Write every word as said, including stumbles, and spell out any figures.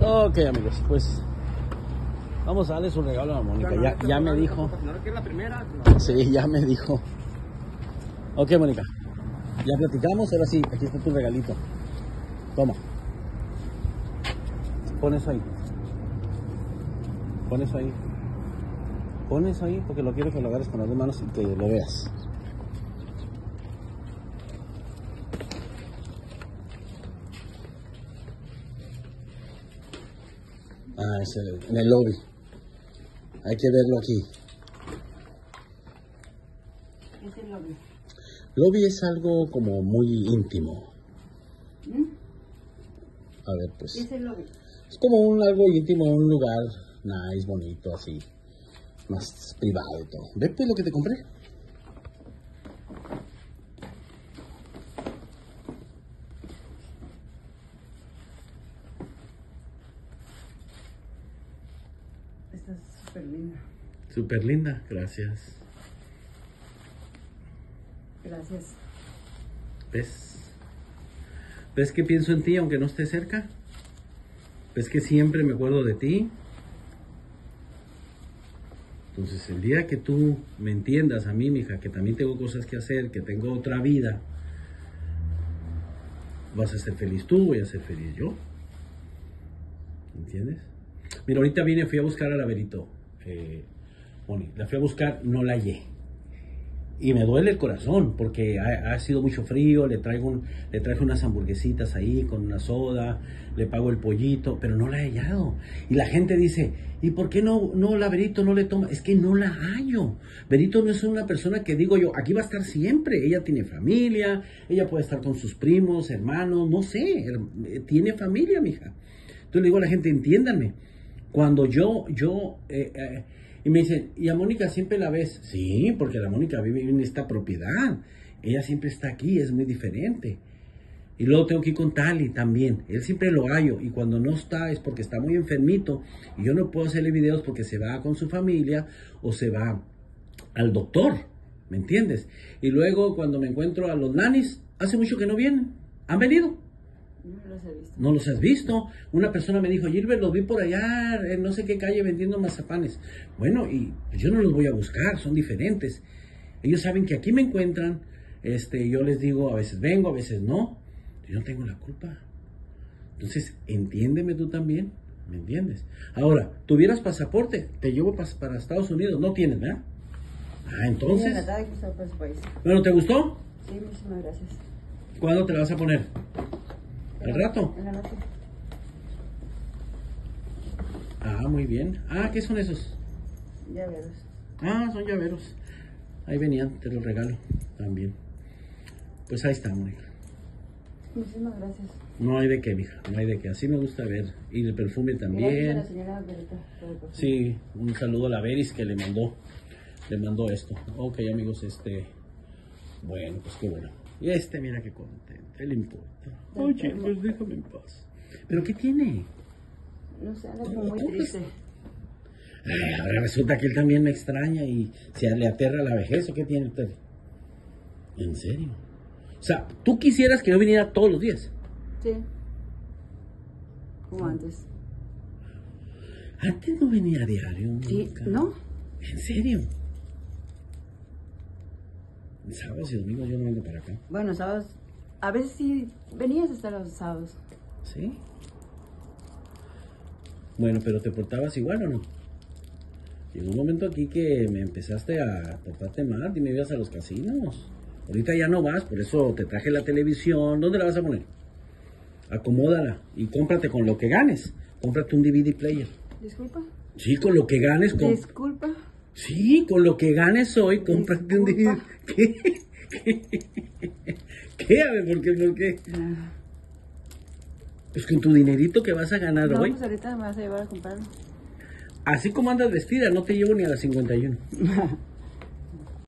Ok, amigos, pues vamos a darle su regalo a Mónica. Ya, ya me dijo. ¿No es la primera? Sí, ya me dijo. Ok, Mónica. Ya platicamos, ahora sí, aquí está tu regalito. Toma. Pon eso ahí. Pon eso ahí. Pon eso ahí porque lo quiero que lo agarres con las dos manos y que lo veas. Ah, es el, en el lobby. Hay que verlo aquí. ¿Qué es el lobby? Lobby es algo como muy íntimo. ¿Mm? A ver, pues. ¿Qué es el lobby? Es como un algo íntimo, un lugar nice, bonito, así. Más privado y todo. ¿Ves pues lo que te compré? Esta es súper linda. Súper linda, gracias. Gracias. ¿Ves? ¿Ves que pienso en ti aunque no esté cerca? ¿Ves que siempre me acuerdo de ti? Entonces, el día que tú me entiendas a mí, mija, que también tengo cosas que hacer, que tengo otra vida, vas a ser feliz tú, voy a ser feliz yo. ¿Entiendes? Mira, ahorita vine, fui a buscar a la Verito. Eh, Moni, la fui a buscar, no la hallé. Y me duele el corazón porque ha, ha sido mucho frío, le traigo un, le traje unas hamburguesitas ahí con una soda, le pago el pollito, pero no la he hallado. Y la gente dice, ¿y por qué no, no la Verito no le toma? Es que no la hallo. Verito no es una persona que digo yo, aquí va a estar siempre. Ella tiene familia, ella puede estar con sus primos, hermanos, no sé, tiene familia, mija. Entonces le digo a la gente, entiéndanme, cuando yo, yo... Eh, eh, Y me dicen, ¿y a Mónica siempre la ves? Sí, porque la Mónica vive en esta propiedad. Ella siempre está aquí, es muy diferente. Y luego tengo que ir con Tali también. Él siempre lo hallo. Y cuando no está es porque está muy enfermito. Y yo no puedo hacerle videos porque se va con su familia o se va al doctor. ¿Me entiendes? Y luego cuando me encuentro a los nanis, hace mucho que no vienen. ¿Han venido? No los he visto. No los has visto. Una persona me dijo, Gilbert, los vi por allá en no sé qué calle vendiendo mazapanes. Bueno, y yo no los voy a buscar, son diferentes. Ellos saben que aquí me encuentran. Este, yo les digo, a veces vengo, a veces no. Yo no tengo la culpa. Entonces, entiéndeme tú también. ¿Me entiendes? Ahora, tuvieras pasaporte, te llevo pas- para Estados Unidos. No tienes, ¿verdad? Ah, entonces. Sí, de que está por su país. Bueno, ¿te gustó? Sí, muchísimas gracias. ¿Cuándo te la vas a poner? ¿Al rato? En la noche. Ah, muy bien. Ah, ¿qué son esos? Llaveros. Ah, son llaveros. Ahí venían, te los regalo también. Pues ahí está, Mónica. Muchísimas gracias. No hay de qué, mija, no hay de qué. Así me gusta ver. Y el perfume Gracias a también. la señora Berta por el perfume. Sí, un saludo a la Veris que le mandó, le mandó esto. Ok, amigos, este... Bueno, pues qué bueno. Y este, mira qué contento, le importa. Oye, pues déjame en paz. ¿Pero qué tiene? No sé, anda como muy triste. Ay, ahora resulta que él también me extraña y se le aterra la vejez. ¿O qué tiene usted? ¿En serio? O sea, ¿tú quisieras que yo viniera todos los días? Sí. Como antes. Antes no venía a diario. Sí, Mónica. ¿no? ¿En serio? Sábados y domingos yo no vengo para acá. Bueno, sábados. A veces sí venías hasta los sábados. ¿Sí? Bueno, pero ¿te portabas igual o no? Llegó un momento aquí que me empezaste a portarte mal y me ibas a los casinos. Ahorita ya no vas, por eso te traje la televisión. ¿Dónde la vas a poner? Acomódala y cómprate con lo que ganes. Cómprate un D V D player. Disculpa. Sí, con lo que ganes. Con... Disculpa. Sí, con lo que ganes hoy, cómprate un D V D. ¿Qué? ¿Qué? ¿Qué? A ver, ¿por qué? ¿Por qué? No. Pues con tu dinerito que vas a ganar No, hoy. pues ahorita me vas a llevar a comprarlo. Así como andas vestida, no te llevo ni a las cincuenta y uno.